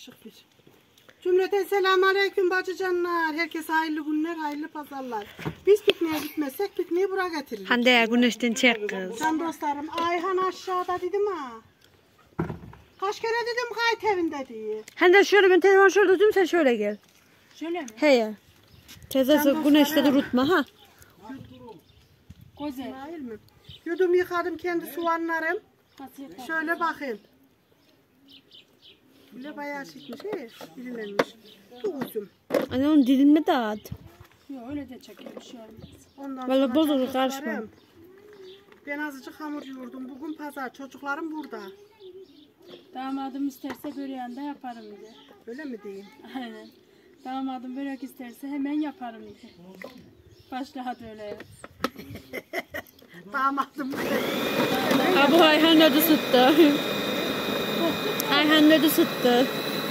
Şık bir. Cümleten selamünaleyküm bacıcanlar. Herkese hayırlı günler, hayırlı pazarlar. Biz pikniğe gitmezsek pikniği buraya getiririz. Hande güneşten çek kız. Can dostlarım, Ayhan aşağıda dedim ha. Kaç kere dedim kayıt evinde diye. Hande şöyle ben telefonu şöyle tutayım sen şöyle gel. Şöyle mi? He ya. Teyzesi güneşte durutma ha. Güzel. Hayır mı? Yudum yıkadım kendi soğanlarım. Şöyle bakayım. Bile bayağı şişmiş, dilimlenmiş. Bu uzun. Anne onu dilimle dağıt. Yok öyle de çekiyor bir şey olmaz. Ondan Vallahi sonra bozulur, çocuklarım, karışma. Ben azıcık hamur yoğurdum. Bugün pazar. Çocuklarım burada. Damadım isterse böreğini de yaparım dedi. Öyle mi diyeyim? Aynen. Damadım börek isterse hemen yaparım dedi. Başla hadi öyle yap. Damadım. Abi Ayhan da sıttı. Ayhan da sıttı.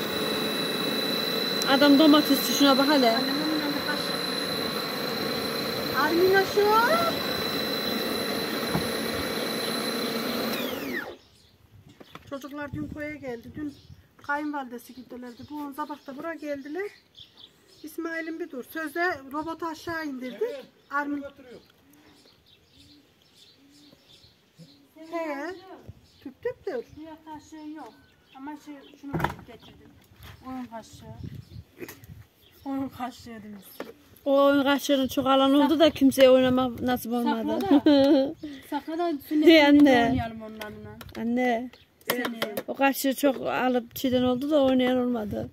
Adam domatesçi şuna bak hele. Armina şu. Çocuklar dün koya geldi. Dün kayınvalidesi gittilerdi. Bu sabah da buraya geldiler. İsmail'im bir dur. Sözde robotu aşağı indirdik. Armin. He. Tüp tüp dur. Suya kaşığı yok. Ama şunu getirdim. Oyun kaşığı. Oyun kaşığı demişsin. O oyun kaşığının çok alan oldu da kimseye oynamak nasip olmadı. Sakla da Hey sünnetini anne. oynayalım onlarla. Anne. Seni. O kaşığı çok alıp çiğden oldu da oynayan olmadı.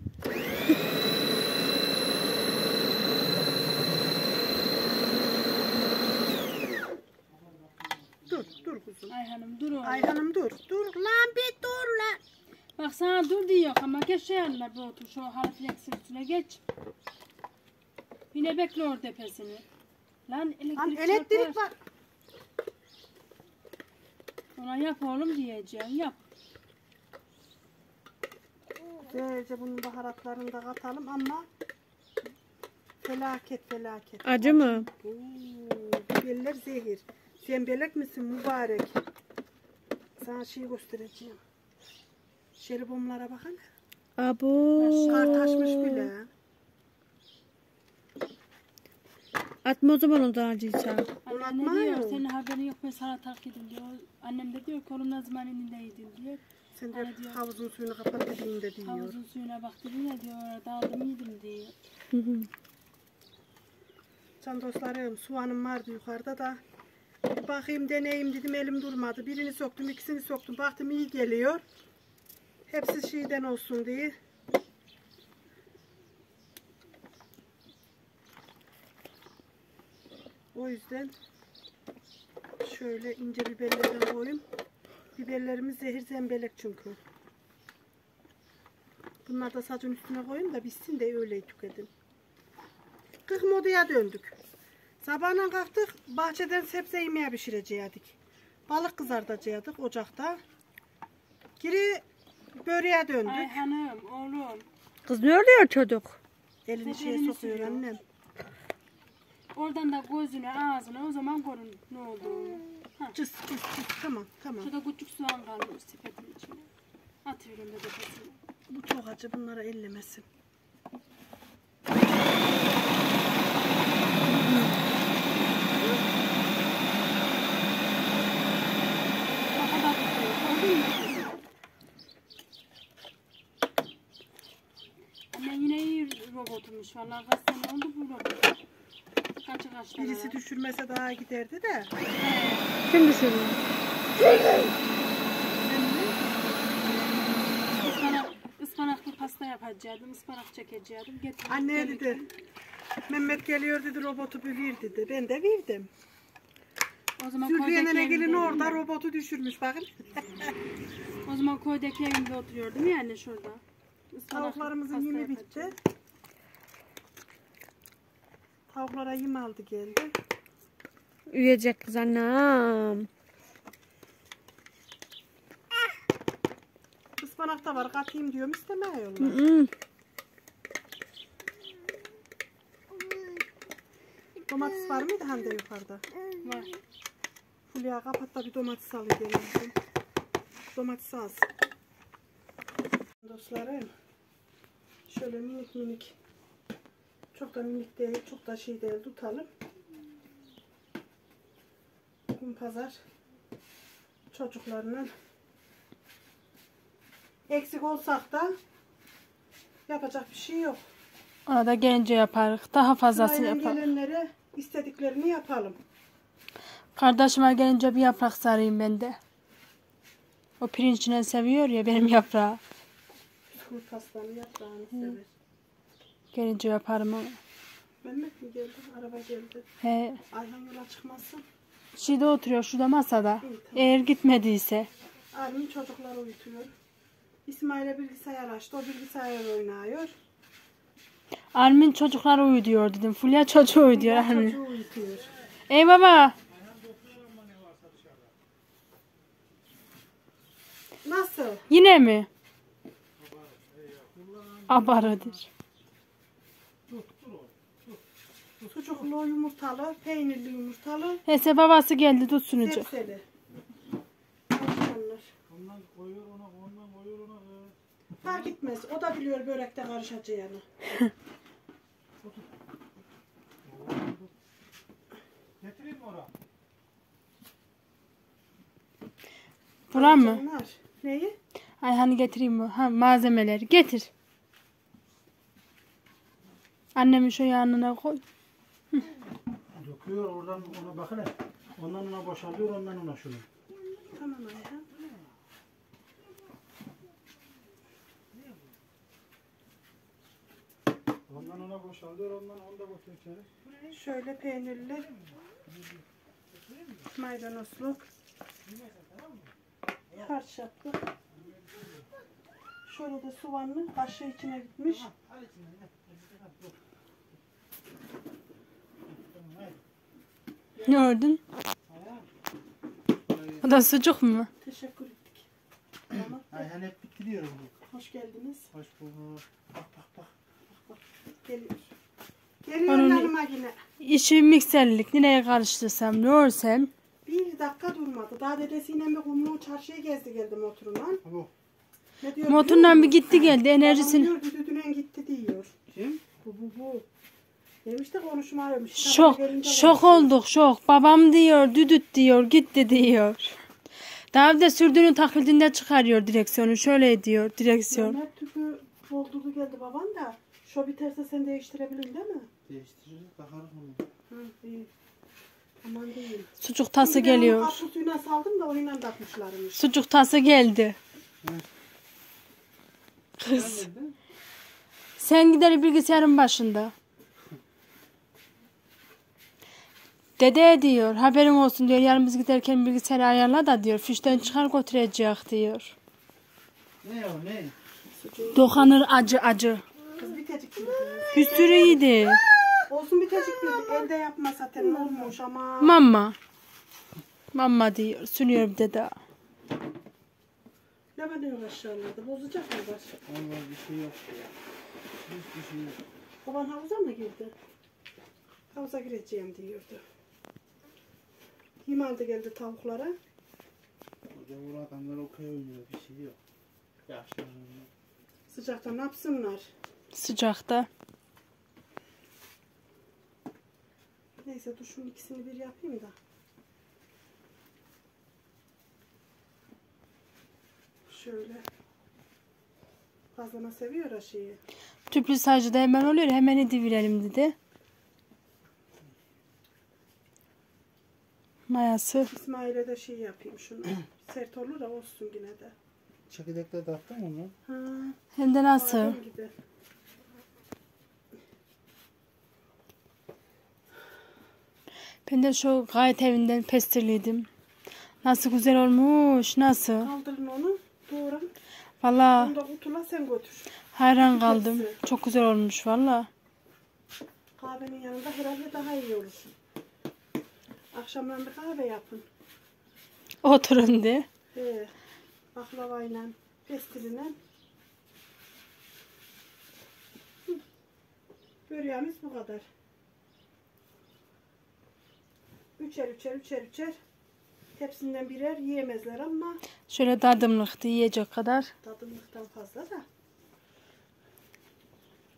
Dur kuzum. Ayhan'ım dur oğlum. Ayhan'ım dur. Dur lan bir dur lan. Bak sana dur diyor ama geç şey yanına bir otur. Şu harfleksin üstüne geç. Yine bekle orada tepesini. Lan Elektrik çarpar. var. Ona yap oğlum diyeceğim. Yap. Böylece bunun baharatlarını da katalım ama felaket. Acı mı? Biberler zehir. Sen belek misin mübarek? Sana şey göstereceğim. Şeribomlara bakın. Abo. Kar taşmış bile. Atma o zaman o da acıysa. Annem ne diyor? Senin haberin yok ben sana takip edin diyor. Annem de diyor ki oğlum ne zaman elindeydin diyor. Sen de Anne diyor, havuzun suyunu kapat dediğinde diyor. havuzun suyuna bak dedin ya diyor. Orada aldım yedim diyor. Can dostlarım soğanım vardı yukarıda da. Bir bakayım deneyim dedim elim durmadı. Birini soktum ikisini soktum. Baktım iyi geliyor. Hepsi şeyden olsun diye. O yüzden şöyle ince biberlerden koyayım. Biberlerimiz zehir zembelek çünkü. Bunları da sacın üstüne koyayım da bitsin de öyle tüketin. 40 modaya döndük. Sabahına kalktık bahçeden sebze yemeği pişirecektik. Balık kızartacaktık ocakta. Geri böreğe döndük. Ayhan'ım oğlum. Kız ne oluyor çocuk? Elini şeye Elini sokuyor sürüyor. annem. Oradan da gözüne ağzına o zaman görün ne olduğunu. Cıs tamam. Şurada küçük soğan kalmış sepetin içine. Atıyorum da tepesine. Bu çok acı bunlara ellemesin. Anne yine iyi robotumuş. Vallahi kaç sene oldu bu robot. Kaç Birisi düşürmese daha giderdi de. Kim düşürüyor? Ispanaklı pasta yapacaktım. Ispanak çekecektim. Getirdim. Anne dedi. Mehmet geliyor dedi robotu bir ver dedi. Ben de verdim. O zaman Zülfiye nene gelin evimdeydim orada ya. robotu düşürmüş bakın. O zaman köydeki evimde oturuyordum ya anne şurada. Tavuklarımızın Pasta yemi bitti. yapacağım. Tavuklara yem aldı geldi. Uyuyacak kız annem. Ispanak da var katayım diyorum istemiyorlar. Domates var mıydı Hande yukarıda? Var. Fulya kapat da bir domates alayım gelin. Domates az. Dostlarım Şöyle minik minik. Çok da minik değil, çok da şey değil. Tutalım. Bugün pazar. Çocuklarla eksik olsak da yapacak bir şey yok. Ona da gelince yaparız. Daha fazlasını Sırayla yaparız. gelenlere istediklerini yapalım. Kardeşime gelince bir yaprak sarayım ben de. O pirinçine seviyor ya benim yaprağı. Bisküvit pastanı yaprağını sever. Gelince yaparım onu. Mehmet mi geldi? Araba geldi. He. Ayhan yola çıkmasın. Şeyde oturuyor şurada masada. İyi, tamam. Eğer gitmediyse. Armin çocukları uyutuyor. İsmail'e bilgisayar açtı. O bilgisayar oynuyor. Armin çocuklar uyuyor dedim. Fulya çocuğu uyuyor Ben Armin. çocuğu uyutuyor. Ey baba. Nasıl? Yine mi? Abarıdır. Sucuklu yumurtalı, peynirli yumurtalı, Neyse babası geldi tut sunucu. sebzeli. Maşallah. Ondan koyuyor ona, ondan koyuyor ona. Fark etmez. O da biliyor börekte karışacağını. Getireyim mi oraya? Buran mı? Canlar. Neyi? Ay hani getireyim mi? Ha malzemeleri getir. Annemin şu yanına koy. Döküyor oradan ona bak hele. Ondan ona boşalıyor, ondan ona şunu. Tamam Ayhan. Ondan ona boşalıyor, ondan onu da götür içeri. Şöyle peynirli, maydanozlu, harç yaptık. Şöyle de soğanlı, kaşığı içine gitmiş. Ne gördün? O da sucuk mu? Teşekkür ettik. Tamam. Ayhan hep bitiriyor bunu. Hoş geldiniz. Hoş bulduk. Bak bak bak. Geliyor. Geliyor Onun- yanıma yine. İşi mikserlik. Nereye karıştırsam ne örsem. Bir dakika durmadı. Daha dedesiyle bir kumlu çarşıya gezdi geldi motoruna. Bu. Ne diyor? Motorundan bir gitti geldi enerjisini. Babam diyor düdüğüne gitti diyor. Kim? Bu. Demiş de konuşmuyormuş. Şok. Gelince Şok konuşuyor. olduk şok. Babam diyor düdüt diyor gitti diyor. Daha bir de sürdüğünü taklidinde çıkarıyor direksiyonu. Şöyle diyor direksiyon. Mehmet tüpü doldurdu geldi baban da. Şu biterse sen değiştirebilirsin değil mi? Değiştiririz, bakarız onu. Hı, iyi. Aman değil. Sucuk tası Çünkü ben onu geliyor. kaplı suyuna saldım da onunla takmışlarmış. Sucuk tası geldi. Hı. Kız. Sen gider bilgisayarın başında. Dede diyor haberin olsun diyor yarın biz giderken bilgisayarı ayarla da diyor fişten çıkar götürecek diyor. Ne o ne? Dokanır acı acı. Kız bitecik mi? Bir sürü yedi. Olsun bitecik mi? Elde yapma zaten olmuş ama. Mama. Mama diyor. Sürüyor bir de daha. Ne var aşağılarda? Bozacak mı baş? Allah bir şey yok. Hiçbir şey yok. Baban havuza mı girdi? Havuza gireceğim diyordu. Kim aldı geldi tavuklara? Orada bu adamlar okey oynuyor, bir şey yok. Yaşlanıyor. Sıcakta ne yapsınlar? Sıcakta. Neyse dur şunun ikisini bir yapayım da. Şöyle. Fazlama seviyor ha şeyi. Tüplü sacı da hemen oluyor. Hemen ediverelim dedi. Mayası. İsmail'e de şey yapayım şunu. Sert olur da olsun yine de. Çekirdekle de attın mı onu? Ha, Hem de nasıl? badem gibi. Ben de şu gayet evinden pestirliydim. Nasıl güzel olmuş. Nasıl? Kaldırın onu. Doğran. Valla Onu da kutula sen götür. hayran kaldım. Çok güzel olmuş valla. Kahvenin yanında herhalde daha iyi olur. Akşamdan bir kahve yapın. Oturun de. Baklavayla, pestiline. Böreğimiz bu kadar. Üçer. Hepsinden birer yiyemezler ama Şöyle tadımlıktı yiyecek kadar. tadımlıktan fazla da.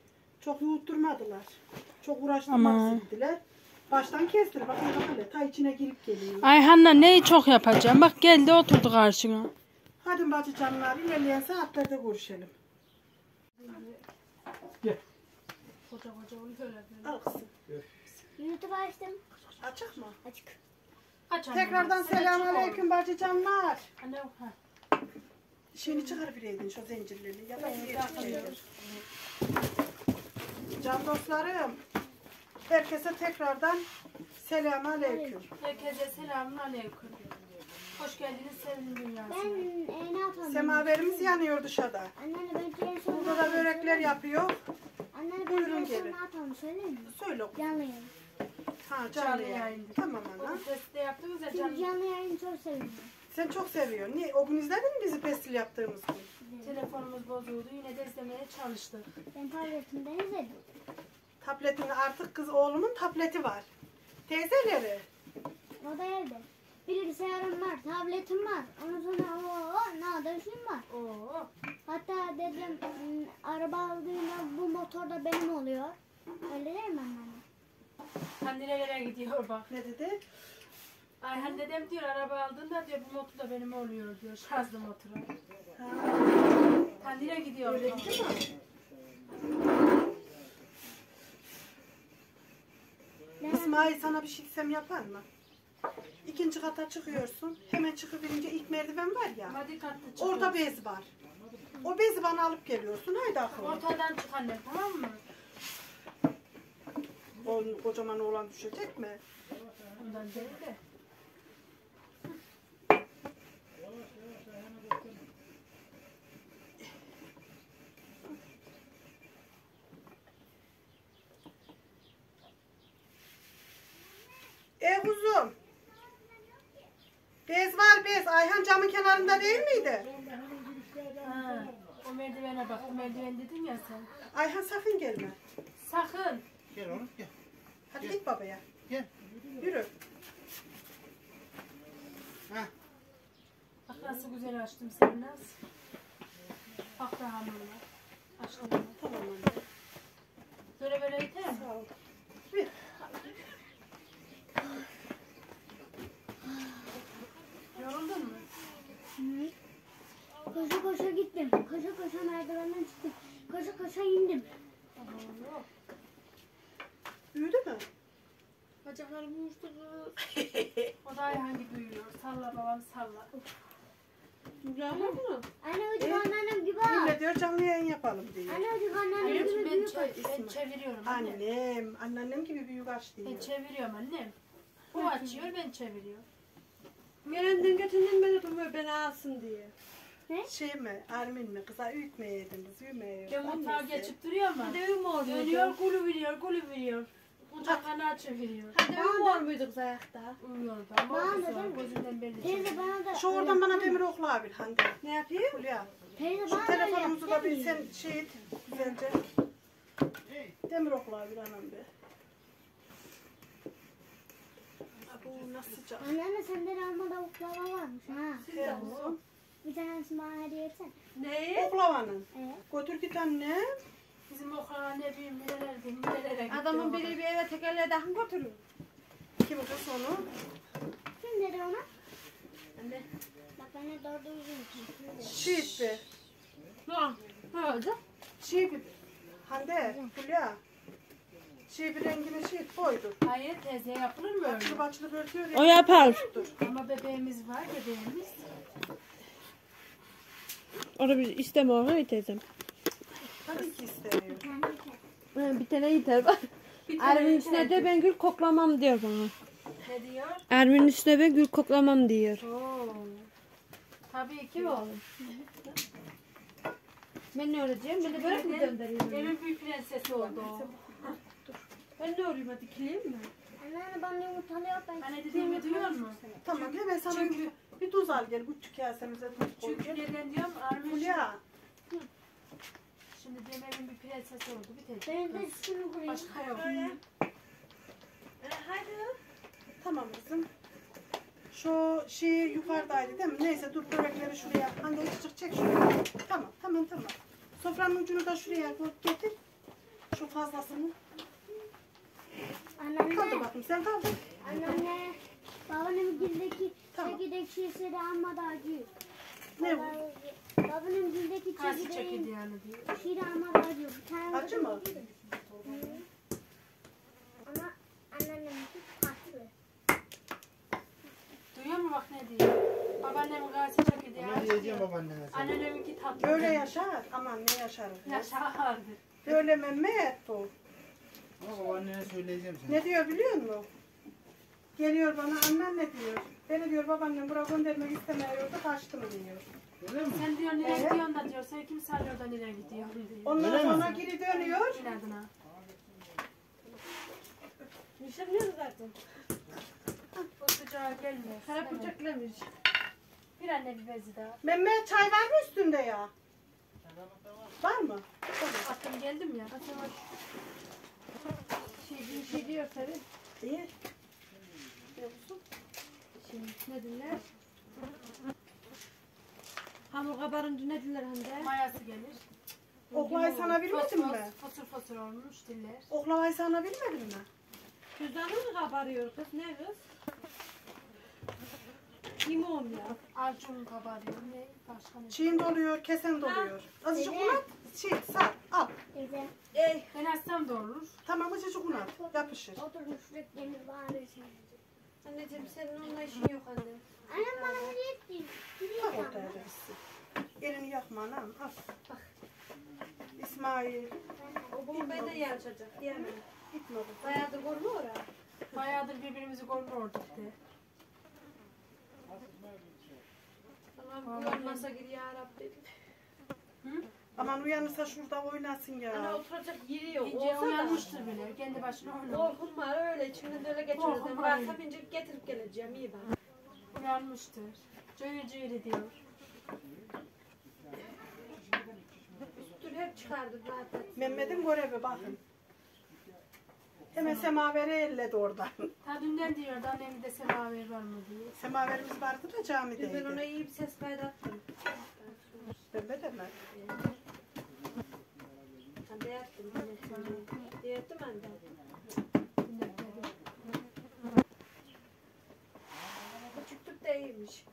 Çok yoğurtturmadılar. Çok uğraştırmak Aman. istediler. Baştan kestir. Bakın hele ta içine girip geliyor. Ayhan'la neyi çok yapacağım? Bak geldi oturdu karşına. Hadi bacı canlar ilerleyen saatlerde görüşelim. Gel. Koca koca onu böyle. Al kızım. YouTube açtım. Açık mı? Açık. Aç anne. Tekrardan selamünaleyküm bacı canlar. Anne ha. Şeyini çıkar bireydin şu zincirlerini ya da bir Can dostlarım. Herkese tekrardan selamünaleyküm. Herkese selamun aleyküm. Hoş geldiniz sevgili dünyasına. Ben ne yapalım? Semaverimiz yanıyor dışarıda. Anneanne ben en son Burada da börekler yapıyor. Anneanne Buyurun ben en son gelin. ne yapalım söyleyeyim mi? Söyle. Canlı yayın. Ha Canlı canlı yayın. yayın. Tamam ana. Onu testi yaptınız ya Çünkü canım. canlı yayını çok seviyorum. Sen çok seviyorsun. Niye? O gün izledin mi bizi pestil yaptığımız gün? Telefonumuz bozuldu. Yine de izlemeye çalıştık. Ben tabletimden izledim. Tabletini artık kız oğlumun tableti var. Teyzeleri. O da evde. Bilgisayarım var, tabletim var. Ondan sonra ne da işim var. Oo. Hatta dedim araba aldığımda bu motor da benim oluyor. Öyle değil mi anneanne? Nerelere gidiyor bak. Ne dedi? Ayhan dedem diyor araba aldığında diyor bu motor da benim oluyor diyor. Şarjlı motoru. Ha, Kandile gidiyor. öyle gitti mi? İsmail sana bir şey desem yapar mı? İkinci kata çıkıyorsun. Hemen çıkıverince ilk merdiven var ya. Ama dikkatli çıkıyor. Orada bez var. O bezi bana alıp geliyorsun. Haydi akıllı. Ortadan çık annem tamam mı? O kocaman oğlan düşecek mi? Ondan değil de. Kuzum. Bez var bez. Ayhan camın kenarında değil miydi? Ha, o merdivene bak. O merdiven dedin ya sen. Ayhan sakın gelme. Sakın. Gel oğlum gel. Hadi git babaya. Gel. Yürü. Hah. Bak nasıl güzel açtım seni nasıl. Bak da hamurla. Açtım onu. Tamam anne. Böyle böyle yeter mi? Sağ ol. Bir. Yoruldun mu? Koşa koşa gittim. Koşa koşa merdivenden çıktım. Koşa koşa indim. Oo. Büyüdü mü? Bacaklarım uyuştu kız. O da Ayhan gibi büyüyor. Salla babam salla. Anne ödük anneannem gibi al. Yine diyor canlı yayın yapalım diyor. Anne ödük anneannem Ben, gibi büyük al. ben çeviriyorum annem. Anneannem gibi büyük aç diyor. Ben çeviriyorum annem. O açıyor ben çeviriyorum. Gelenden götünden beni alsın diye. Şey mi, Armin mi, kıza üyütmeyeydiniz, üyümeyeydiniz. Ben mutfağa geçip duruyor mu? Hadi mi olmuyordu? Dönüyor gülü veriyor gülü veriyor. Kucaklarını çeviriyor. Hadi mi olmuyordu ayakta? Uyuyordu ama Bana o da kız değil mi? gözünden belli. Teyze bana da Şu oradan bana demir okla bir Hande. Ne yapayım? Hulya. Teyze Şu bana da öyle telefonumuzu da bir yapacak sen şey et, güzelce. Demir okla bir anam be. Bu nasıl sıcak? Anneanne senden almada oklava varmış ha. He kuzum. Bir tanesini bana hediye etsene. Ne? Oklavanın. Evet. Götür git anne. Bizim okula ne bileyim nerelere gitti. Adamın biri bir eve tekerleğe dahil götürür. Kim kız onu? Kim dedi ona? Anne. Bak ben de doğru düzgün Şiit be. Ne olacak? Şiit. Hande, Hulya. Şiit rengini şiit koydur. Hayır teyze yapılır mı öyle? Açılıp açılıp örtüyor. O yapar. Ama bebeğimiz var bebeğimiz. Onu bir istemiyor mu teyzem? Tabii ki istemiyor. Bir tane yeter bak. Ermin üstüne de ben gül koklamam diyor bana. Ne diyor? Ermin üstüne ben gül koklamam diyor. Oo. Tabii ki oğlum. Ben ne öğreteceğim? Ben de börek mi gönderiyorum? Evin büyük prensesi oldu o. Ben ne olayım hadi kileyim mi? Anneanne bana yumurtalı yok ben. Anne dediğimi duyuyor musun? Tamam hemen sana Çünkü- bir tuz al gel. Bu kasemize tuz koy. Çünkü neden diyorum Armin Hulya. şimdi diyorum evin bir prensesi oldu bir tek. Ben de şunu kurayım. Başka yok. Tamam kızım. Şu şey yukarıdaydı değil mi? Neyse dur börekleri şuraya. Hande çık çek şuraya. Tamam. Sofranın ucunu da şuraya koy, getir. şu fazlasını. Kaldır Anneanne, bakayım sen kaldır. anneanne, babanın gildeki Tamam. çekirdek şişesi amma da acıyor. Ne bu? Babanın gildeki Karşı çekirdeğin çekirdeğini diyor. şişi amma da acıyor. Bir tane Acı mı? Ama anneanneminki tatlı. Duyuyor mu bak ne diyor? Babaannemin karşı çekirdeği Ne diyeceğim açıyor. babaannene sen? Anneanneminki tatlı. Böyle yaşar. Aman ne yaşarım. Yaşardı. Böyle Mehmet bu. Ama babaannene söyleyeceğim sen. Ne diyor biliyor musun? Geliyor bana annen ne diyor? Beni diyor babaannem buraya göndermek istemiyordu kaçtım diyor. Öyle mi? Sen diyor nereye Evet. gidiyorsun da diyor. Sen kim sallıyor da nereye gidiyorsun diyor. Ondan Öyle mi? sonra geri dönüyor. İnadına. Nişanlıyoruz zaten. O sıcağa gelmez. Kara bıçaklamış. Bir anne bir bezi daha. Mehmet çay var mı üstünde ya? Var mı? Attım geldim ya. Bir şey diyor tabii. İyi. Şimdi ne dinler? Hamur kabarınca ne dinler Hande? Mayası gelir. Oklavayı sana bilmedim mi? Fosur fosur olmuş diller. Oklavayı sana bilmedim mi? Cüzdanı mı kabarıyor kız? Ne kız? Limon ya. Avcum kabarıyor. Ne? Başka ne? Çiğin doluyor, kesen doluyor. Azıcık Öyle. un at, çiğ, sar, al. Teyze, Ben açsam da olur. Tamam azıcık un at, yapışır. oturmuş sürekli demir bağırıyorsun. Anneciğim senin onunla işin yok anne. Annem bana hediye etti. Bak ortaya versin. Elini yakma anam, al. İsmail, O bombayı da yarışacak. Diyemem. gitme bu. Bayağıdır korma ora. Bayağıdır birbirimizi görmüyorduk de. Tamam uyanmasa gir ya Rabbi. Aman uyanırsa şurada oynasın Ana ya. oturacak yeri yok. İnce Olsa da. uyanmıştır bile. Kendi başına oynamış. Korkum var öyle içimden de öyle geçiyor. Korkum Ben var. varsa binecek getirip geleceğim iyi bak. Uyanmıştır. Cöyür cöyür diyor. Üstünü hep çıkardı zaten. Mehmet'in görevi bakın. Hemen semaveri elledi oradan. Ta dünden diyordu annem de semaver var mı diye. Semaverimiz vardı da Ben ona camideydi. iyi bir ses kaydı attım. Mehmet mi? Ben de yattım. Yattım ben de. Dünden dedi. Küçüktük de iyiymiş.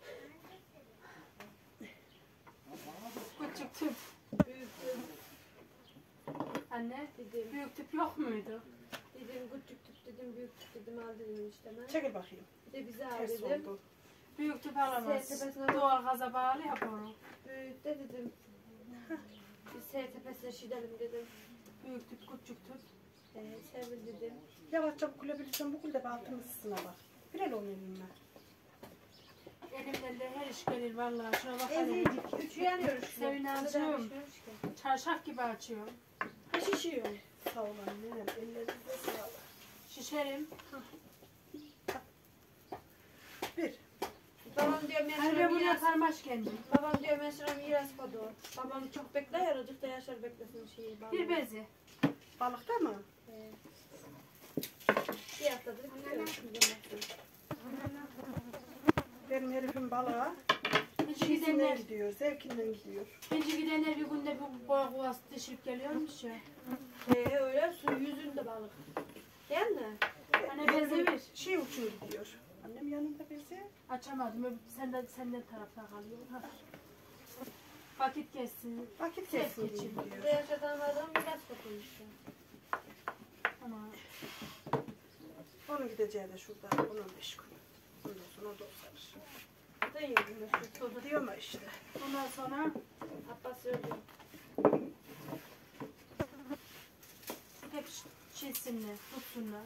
Küçük tüp. Büyüktüm. Anne Dedim. büyük tüp yok muydu? Dedim küçüktük dedim büyüktük dedim al dedim işte ben. Çekil bakayım. Bir de bize al Ters dedim. oldu. Büyük tüp alamaz. Tepesine Doğal gaza bağlı yap onu. Büyük de dedim. Biz seher tepesine şidelim dedim. Büyük tüp küçük tüp. Sevil dedim. Yavaşça bu kulübülüsün bu kulübe altın ısısına bak. Bir el onun elinle. Elimden de her iş gelir vallahi. Şuna bak hele. Eziydik. Üçü yanıyoruz. Sevinacığım. Çarşaf gibi açıyor. Ha şişiyor. Sağ ol annem. Ellerinize sağlık. Şişerim. Bir. Babam diyor ben Her şuna bir buraya miras. sarmaş kendim. Babam diyor ben şuna miras kodu. Babam çok bekler azıcık da yaşar beklesin şeyi. Babam. Bir bezi. Balıkta mı? Bir haftadır gidiyor. Benim herifim balığa. Hiç Şişinden gidenler, gidiyor, zevkinden gidiyor. hiç gidenler bir günde bu boy kuvası düşüp geliyormuş ya. Öyle su yüzünde balık. Değil mi? Hani bezi ver. Şey uçuyor gidiyor. Annem yanında bezi. Açamadım. Senden tarafta kalıyor. Ha. Vakit geçsin. Vakit Ses geçsin geçiyor. diyor. Bizde yaşatanlardan miras kodumuştu. Ama Onun gideceği de şurada 10-15 gün. Ondan sonra o da uzanır. Da yedim. Diyor mu işte. ondan sonra Abbas öldü. hep çizsinler, tutsunlar.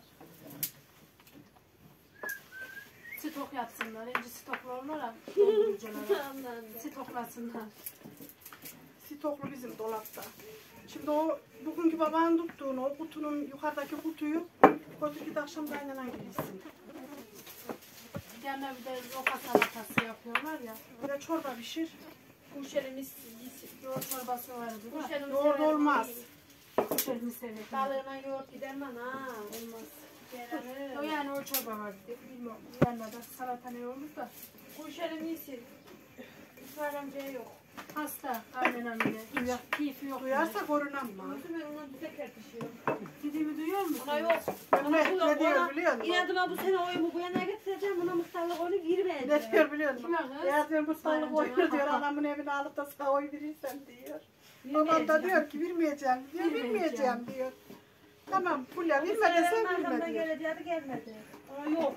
Stok yapsınlar. Önce stoklarlar. Dolduruculara. Anlandı. Stoklasınlar. Stoklu bizim dolapta. Şimdi o bugünkü babanın tuttuğunu, o kutunun yukarıdaki kutuyu götür akşam kaynanan giysin. Yanına bir de roka salatası yapıyorlar ya. Bir de çorba pişir. Kuşelimiz Yoğurt çorbası vardı değil mi? Kuşelimiz Yoğurt olmaz. Kuşelimi severim. Balığına yoğurt gider mi ana? Olmaz. O yani o çorba vardı. Bilmiyorum. Yanına da salata ne olmuş da. Kuşelim iyisin. İsmail amcaya yok. Hasta. Aynen öyle. Keyfi yok. Duyarsa korunamaz. Nasıl ben ona bize kertişiyorum. musun? Ama yok. Mehmet ne diyor biliyor musun? İnadıma bu sene oyumu bu yana getireceğim. Buna muhtarlık oyunu girmeyeceğim. Ne diyor biliyor musun? Kime kız? Ya diyor muhtarlık oyunu diyor. Anamın evine alıp da sana oy verirsen diyor. Babam da diyor ki vermeyeceğim diyor. Vermeyeceğim diyor. Tamam Fulya Bu verme sene desen benim verme arkamdan diyor. geleceği gelmedi. Ama yok.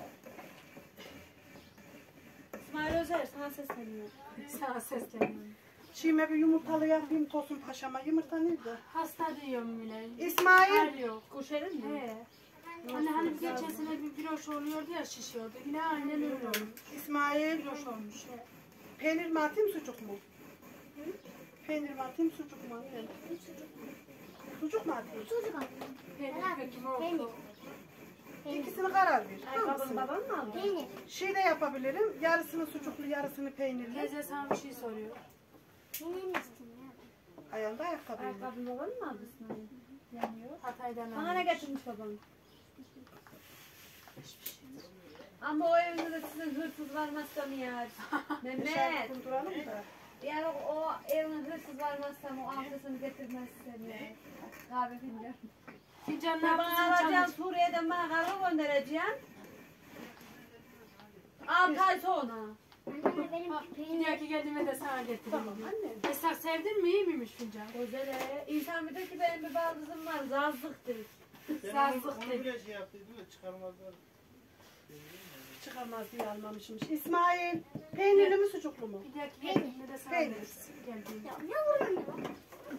İsmail Özer sana sesleniyor. Sana sesleniyorum. Şimdi bir yumurtalı yapayım Tosun Paşa'ma. Yumurta nerede? Hasta diyorum yine. İsmail. Hal yok. Kuşerin mi? He. Hani geçen sene bir broş oluyordu ya şişiyordu. Yine aynen öyle olmuş. İsmail. Broş olmuş. He. Peynir mi atayım sucuk mu? Peynir mi atayım sucuk mu? Annem? Sucuk mu atayım? Çocuk aldım. Peynir peki Peynir. oldu. İkisini karar ver. Ayakkabını Hangisini? baban mı aldı? Peynir. Şey de yapabilirim. Yarısını sucuklu, yarısını peynirli. Teyze sana bir şey soruyor. Peynir mi istiyorsun ya? Ayağında ayakkabıyla. Ayakkabını baban mı aldı İsmail? Yanıyor. Hatay'dan Bana ne almış. getirmiş baban? Ama o evinde de sizin hırsız varmazsa mı yer? Mehmet. Dışarı kunduralım da. Yani o evin hırsız varmazsa o ahresini getirmezse mi? Kahve fincan. Fincan ne Bana yapacaksın alacaksın canım? Suriye'den bana kargo göndereceksin. 6 ay sonra. Anne benim Ha, peynir. Diğerki geldiğime de sana getireyim. Tamam diyor. anne. Esra sevdin mi? İyi miymiş fincan? Güzel. İnsan bir de ki benim bir baldızım var. Zazlıktır. Sazlık Onu dedi. bile şey yaptıydı da çıkarmazlar. Çıkarmaz diye almamışmış. İsmail, peynirli mi sucuklu mu? Bir dahaki geldiğimde de sana Peynir. geldiğimde. Ya ne vuruyor ya?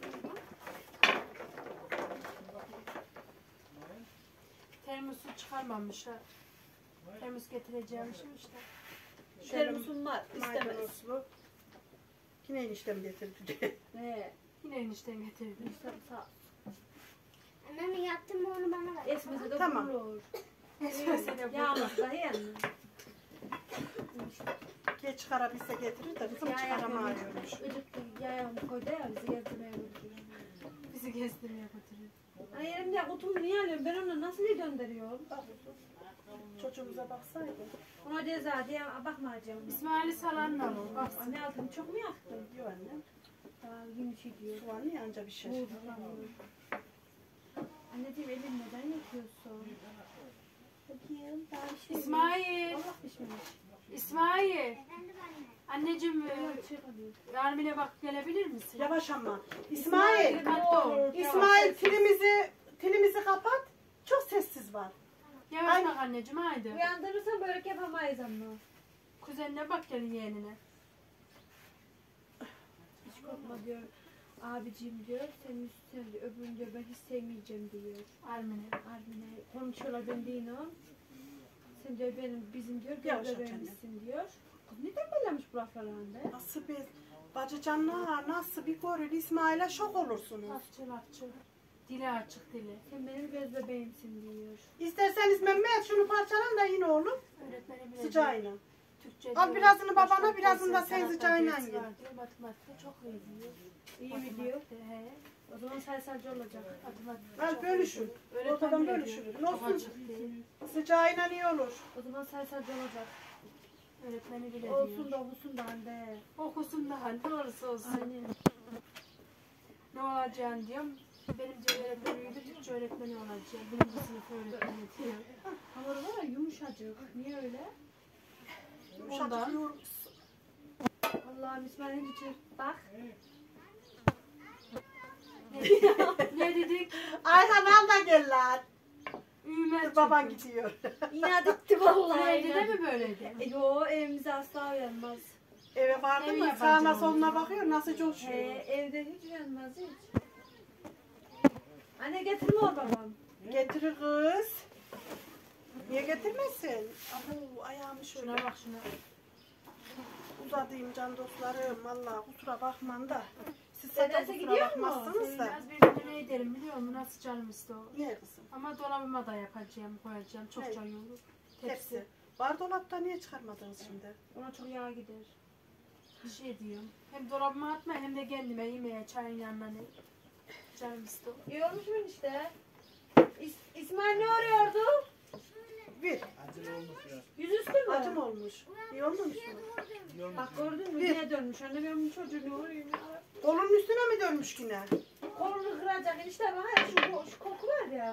Termosu çıkarmamışlar. Termos getireceğimişim işte. Termosum var. İstemez. Maydanozlu. Yine eniştem getirdi. He. Yine enişten getirdi. İşte sağ. Anneanne yaptın mı onu bana ver. Esmesi de Tamam. vurur. Esmese de bu. Yağmaz dahi yanına. Geç çıkarabilse getirir de kızım çıkaramıyormuş. Ödük yağımı koydu ya bizi gezdirmeye götürüyor. Bizi gezdirmeye götürüyor. Ay elimde kutumu niye alıyorum? Ben onu nasıl iyi döndürüyorum? Bak kızım, çocuğumuza baksaydın. Ona ceza diye bakmayacağım. İsmail'i salanla mı? Bak Anne altını çok mu yaktın? Diyor annem. Daha yumuşak diyor. Soğan niye anca bir şey. Anneciğim elin neden yakıyorsun? Bakayım daha bir şey. İsmail. Allah pişmemiş. İsmail. Efendim anne. Anneciğim Yarmile bak gelebilir misin? Yavaş ama. İsmail, Dikkatli ol. İsmail tilimizi kapat. Çok sessiz var. Yavaş Ay. bak anneciğim haydi. Uyandırırsan börek yapamayız ama. Kuzenine bak gelin yeğenine. Hiç korkma diyor. Abicim diyor, senin üstüne diyor, öbürünü diyor, ben hiç sevmeyeceğim diyor. Armine. Armine konuşuyorlar ben değilim. Sen diyor bizim diyor, Yavaş göz aç bebeğimizsin diyor. Kız neden böylemiş bu laflarında? Nasıl bir bacıcanlar nasıl bir görür İsmail'e şok olursunuz. Lafçı lafçı. Dili açık dili. Sen benim göz bebeğimsin diyor. İsterseniz Mehmet şunu parçalan da yine oğlum. Öğretmeni bile Sıcağıyla. Türkçe Al diyor, birazını babana, başka birazını da dersi, sen sanatlar sıcağıyla dersi ye. var diyor, matematikte çok iyi diyor. İyi mi diyor? Matematikte, he. O zaman sayısalcı olacak. Matematikte Al çok bölüşün. iyi. Öğretmen Ortadan bile bölüşülür. diyor, Ne çok olsun? açık değil. Sıcağıyla iyi olur. O zaman sayısalcı olacak. Öğretmeni bile Olsun diyor. da olsun da anne. Okusun daha ne olursa olsun. Aynen. Ne olacağını diyorum. Benim diyor öğretmeniydi, Türkçe öğretmeni olacak. Birinci sınıf öğretmeni diyor. Hamuru var ya yumuşacık. Niye öyle? Yumuşacık yoğurmuş. Allah'ım İsmail'in için bak. Ne dedik? Ayhan al da gel lan. Ümer Baban gidiyor. İnat etti vallahi. Evde de mi böyleydi? Yo evimize asla uyanmaz. Eve vardı Ev mı yabancı sağına oldu. soluna bakıyor nasıl He, coşuyor. evde hiç uyanmaz hiç. Anne getirme o babam. Getirir kız. Niye getirmesin? Abu ayağımı şöyle Şuna bak şuna. uzadayım can dostlarım. Valla kusura bakman da. Siz Dedesi zaten kusura gidiyor mu? bakmazsınız da. Biraz birbirine ne ederim biliyor musun? Nasıl canım istiyor. Niye kızım? Ama dolabıma da yapacağım, koyacağım. Çok Evet. çay olur. Tepsi. Var dolapta niye çıkarmadınız şimdi? Ona çok yağ gider. Bir şey diyorum. Hem dolabıma atma hem de kendime yemeğe çayın yanına ne. Canım istiyor. İyi olmuş mu işte? İsmail ne arıyordu? Bir. Acele olmuş ya. Yüzüstü mü? Acım olmuş. İyi olmamış mı? İyi olmuş. Bak gördün mü? Bir. Yine dönmüş. Anne ben bu çocuğu ne arayayım ya? Kolunun üstüne mi dönmüş yine? Kolunu kıracak. İşte bak şu koku var ya.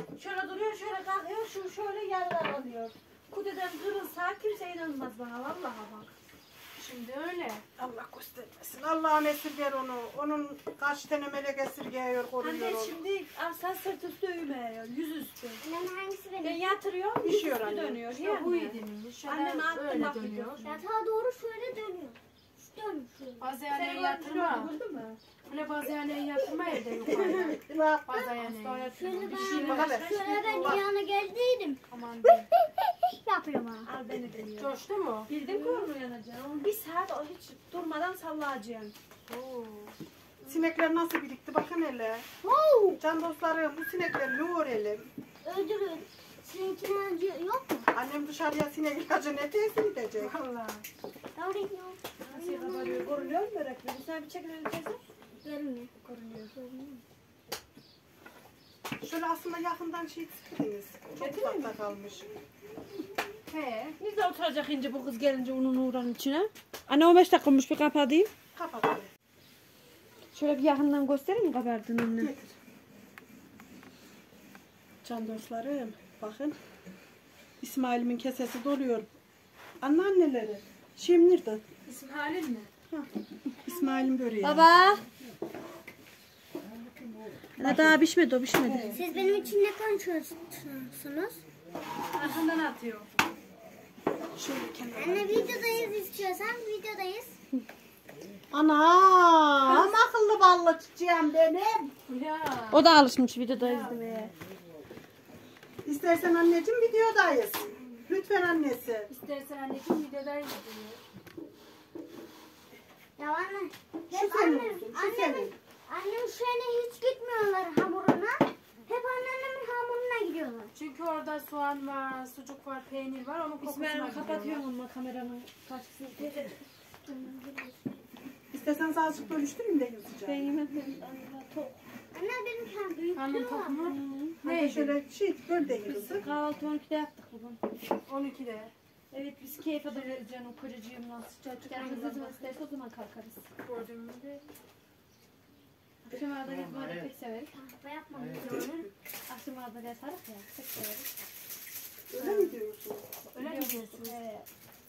Şöyle duruyor, şöyle kalkıyor, şu şöyle yarılar alıyor. Kudeden kırılsa kimse inanmaz bana, vallahi bak. Şimdi öyle. Allah göstermesin. Allah'ın esirger onu. Onun kaç tane melek esirgeyiyor, koruyor Anne onu. şimdi sen sırt üstü uyumuyor, yüzüstü. Annem hangisi Ben benim? yatırıyorum, Düşüyor yüzüstü anne. dönüyor. İşte bu yedinin. Şöyle Annem attı öyle bak dönüyor. Yatağa doğru şöyle dönüyor. Şu dönüyor şöyle. Bazayaneye Seni yatırma. vurdu mu? Böyle bazayaneye yatırma evde yukarıda. Bak. Bazayaneye. Şöyle Bak ben, hele. şöyle ben yana geldiydim. Aman Yapıyorum ha. Al beni deniyor. coştu mu? Bildim ki onu yanacağım. Onu bir saat o hiç durmadan sallayacağım. Oo. Sinekler nasıl birikti bakın hele. Wow. Can dostlarım bu sinekleri ne örelim? Öldürün. Seninkinden acı yok mu? Annem dışarıya sinek ilacı ne tesir edecek? Valla. Doğru yok. Nasıl kabarıyor? Görünüyor mu börekler? Bu sefer bir çekilir teyze. Görünmüyor. Görünüyor. Şöyle aslında yakından şey sıkıntınız. Çok uzakta kalmış. He. Biz de oturacak ince bu kız gelince ununu uğranın içine. Anne 15 dakika olmuş, bir kapatayım. Kapat hadi. Şöyle bir yakından göstereyim mi kabardığını anne? Getir. Can dostlarım bakın. İsmail'imin kesesi doluyor. Anneanneleri. Şimdirdi. İsim halin mi? İsmail'in böreği. Baba. Ana daha pişmedi, o pişmedi. Siz benim için ne konuşuyorsunuz? Arkandan atıyor. Şöyle kenara. Anne videodayız istiyorsan videodayız. Anam akıllı ballı çiçeğim benim. Ya. O da alışmış videoda izlemeye. İstersen anneciğim videodayız. Lütfen annesi. İstersen anneciğim videodayız diyor. Ya anne. Şu Hep senin annem, olsun. Şu senin. annem şeyine hiç gitmiyorlar hamuruna. Hep anneannemin hamuruna gidiyorlar. Çünkü orada soğan var, sucuk var, peynir var. Onun kokusuna İsmail gidiyorlar. kapatıyorum ama kameranın karşısını. İstersen azıcık bölüştüreyim de yüzeceğim. Ben yemem. Anne benim kendi büyük Karnın diyorlar. tok mu? Hadi Neydi? şöyle şey böl de yürüsün. Kahvaltı 12'de yaptık bugün. 12'de. Evet biz keyif alırız canım kocacığımla sıcacık. Canımız ne zaman isterse o zaman kalkarız. Gördüğümüzde. Akşam arada gezmeyi pek severiz. Kahve yapmam. Akşam arada yatarız ya pek severiz. Öyle mi diyorsun? Öyle mi diyorsunuz? Evet.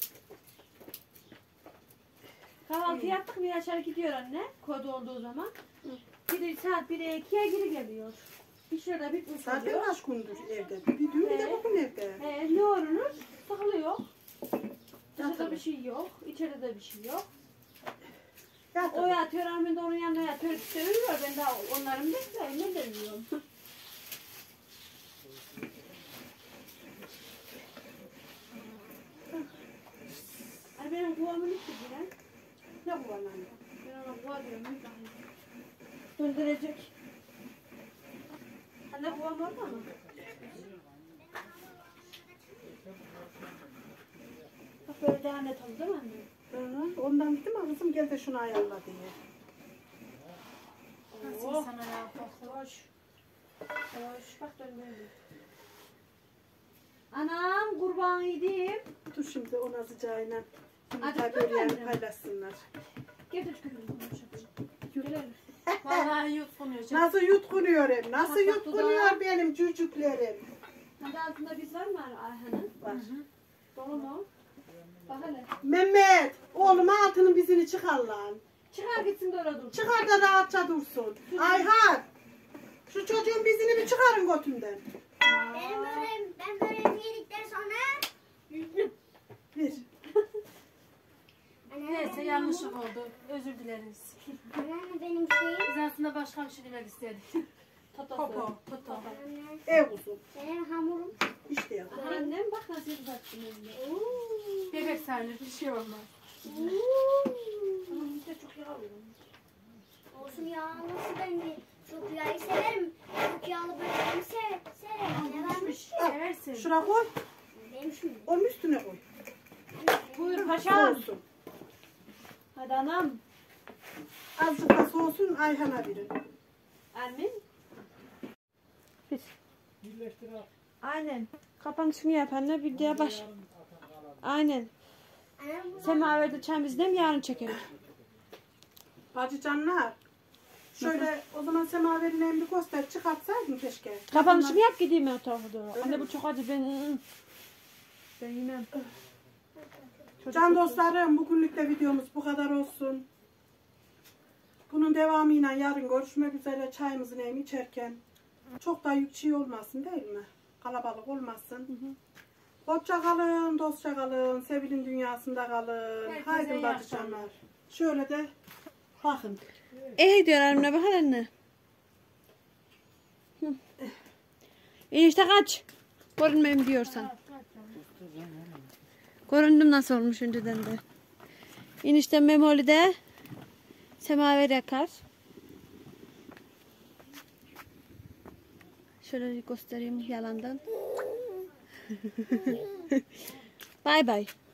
Kahvaltı yaptık mı Yaşar gidiyor anne. Kod olduğu zaman. Gidiyor saat 1'e 2'ye geri geliyor. Bir şurada bitmiş Zaten oluyor. kaç gündür evde. Bir dün bir de bugün evde. Ne oluruz? Sıkılıyor. Dışarıda bir şey yok. İçeride de bir şey yok. Ya O yatıyor, Ahmet de onun yanına yatıyor. İşte ölüyor. Ben daha onların bekliyorum. Ne demiyorum. Hani benim kuvamı bitti bile. ne bu anne? Ben ona kuva diyorum. Döndürecek. Anne kuvam orada mı? Bak böyle daha net oldu değil mi anne? Ondan dedim ama kızım gel de şunu ayarla diye. Nasıl sana ya? Hoş. Hoş. Bak döndürdüm. Anam kurban yedim. Dur şimdi ona sıcağıyla. Hadi Tabii dur yani anne. paylaşsınlar. Getir tükürüm konuşalım. Gelelim. Vallahi yutkunuyor. Nasıl yutkunuyor hem? Nasıl Bak, bak, yutkunuyor dudağı. benim çocuklarım? Hadi altında biz var mı Ayhan'ın? Var. Dolu mu? Bak hele. Mehmet, oğlum altının bizini çıkar lan. Çıkar gitsin de orada dur. Çıkar da rahatça dursun. Ayhan, şu çocuğun bizini bir çıkarın götünden. Ben böreğimi yedikten sonra Bir. Neyse yanlışlık oldu. Özür dileriz. Anneanne benim şeyim. Biz aslında başka bir şey demek istedik. Popo. Toto. Anne Ev uzun. benim hamurum. İşte ya. Annem bak nasıl uzattım elini. Bebek sayılır bir şey olmaz. Anam bir de çok yağlı. Olsun ya nasıl ben de çok yağı severim. Çok yağlı böreğimi severim. Ne varmış? Seversin. Şuraya koy, Benim şimdi. onun üstüne koy. Buyur paşam. Soğusun. Hadi anam. Azıcık da soğusun, Ayhan'a verin. Annem. Biz. Birleştir al. Aynen. Kapanışını yap anne. Videoya baş. Aynen. Annem bu Semaverde çay bizden yarın çekelim. Bacı canlar, Şöyle o zaman semaverin bir göster çıkartsaydın keşke. Kapanışımı yap gideyim o tarafa doğru. Anne bu çok acı ben yemem. Can dostlarım bugünlük de videomuz bu kadar olsun. Bunun devamıyla yarın görüşmek üzere çayımızı neyim içerken. Çok da yükçü olmasın değil mi? Kalabalık olmasın. Hoşça kalın, dostça kalın, sevilin dünyasında kalın. Herkese Haydi iyi bacıcanlar. Şöyle de bakın. Diyor anne bakar anne. Enişte kaç. Görünmeyeyim diyorsan. Göründüm nasıl olmuş önceden de. Enişte Memoli'de semaver yakar. Şöyle göstereyim yalandan. Bay bay.